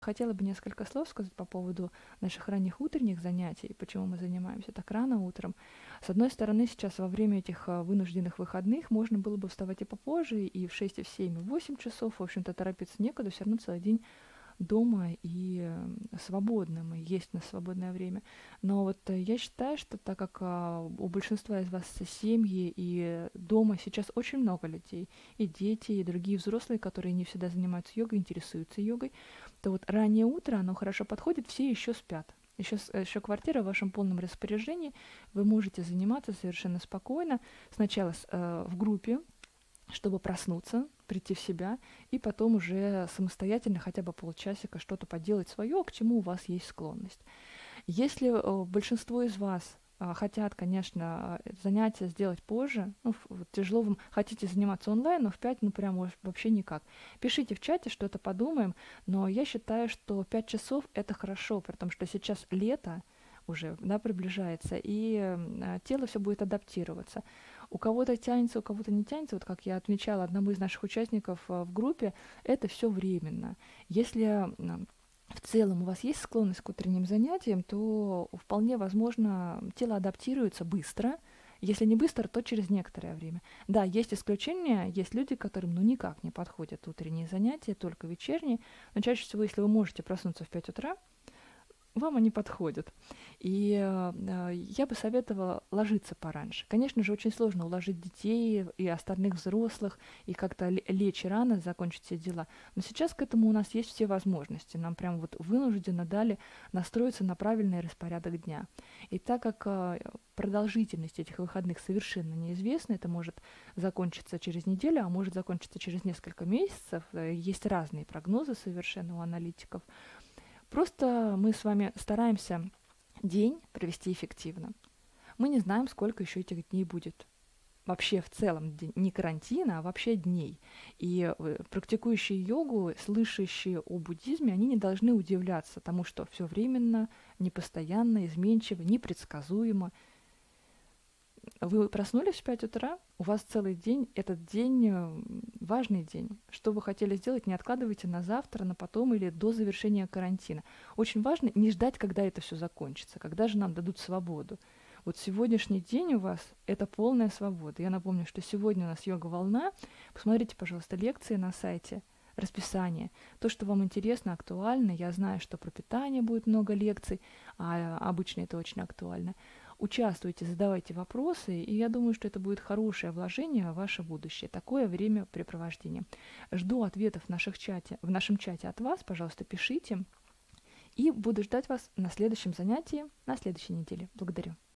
хотела бы несколько слов сказать по поводу наших ранних утренних занятий, почему мы занимаемся так рано утром. С одной стороны, сейчас во время этих вынужденных выходных можно было бы вставать и попозже, и в 6, и в 7, и в 8 часов, в общем-то, торопиться некуда, все равно целый день дома и свободным, и есть на свободное время. Но вот я считаю, что так как у большинства из вас семьи и дома сейчас очень много людей, и дети, и другие взрослые, которые не всегда занимаются йогой, интересуются йогой, то вот раннее утро, оно хорошо подходит, все еще спят. Еще квартира в вашем полном распоряжении, вы можете заниматься совершенно спокойно, сначала в группе, чтобы проснуться, прийти в себя, и потом уже самостоятельно хотя бы полчасика что-то поделать свое, к чему у вас есть склонность. Если большинство из вас хотят, конечно, занятия сделать позже, ну, вот тяжело вам, хотите заниматься онлайн, но в 5, ну, прям вообще никак. Пишите в чате, что-то подумаем, но я считаю, что 5 часов это хорошо, потому что сейчас лето уже, да, приближается, и тело все будет адаптироваться. У кого-то тянется, у кого-то не тянется. Вот как я отмечала одному из наших участников в группе, это все временно. Если в целом у вас есть склонность к утренним занятиям, то вполне возможно тело адаптируется быстро. Если не быстро, то через некоторое время. Да, есть исключения, есть люди, которым ну никак не подходят утренние занятия, только вечерние. Но чаще всего, если вы можете проснуться в 5 утра, вам они подходят. И я бы советовала ложиться пораньше. Конечно же, очень сложно уложить детей и остальных взрослых, и как-то лечь рано, закончить все дела. Но сейчас к этому у нас есть все возможности. Нам прям вот вынужденно дали настроиться на правильный распорядок дня. И так как продолжительность этих выходных совершенно неизвестна, это может закончиться через неделю, а может закончиться через несколько месяцев. Есть разные прогнозы совершенно у аналитиков. Просто мы с вами стараемся день провести эффективно. Мы не знаем, сколько еще этих дней будет. Вообще в целом не карантина, а вообще дней. И практикующие йогу, слышащие о буддизме, они не должны удивляться тому, что все временно, непостоянно, изменчиво, непредсказуемо. Вы проснулись в 5 утра, у вас целый день, этот день важный день. Что вы хотели сделать, не откладывайте на завтра, на потом или до завершения карантина. Очень важно не ждать, когда это все закончится, когда же нам дадут свободу. Вот сегодняшний день у вас это полная свобода. Я напомню, что сегодня у нас йога-волна. Посмотрите, пожалуйста, лекции на сайте, расписание. То, что вам интересно, актуально. Я знаю, что про питание будет много лекций, а обычно это очень актуально. Участвуйте, задавайте вопросы, и я думаю, что это будет хорошее вложение в ваше будущее, такое времяпрепровождение. Жду ответов в нашем чате от вас, пожалуйста, пишите, и буду ждать вас на следующем занятии, на следующей неделе. Благодарю.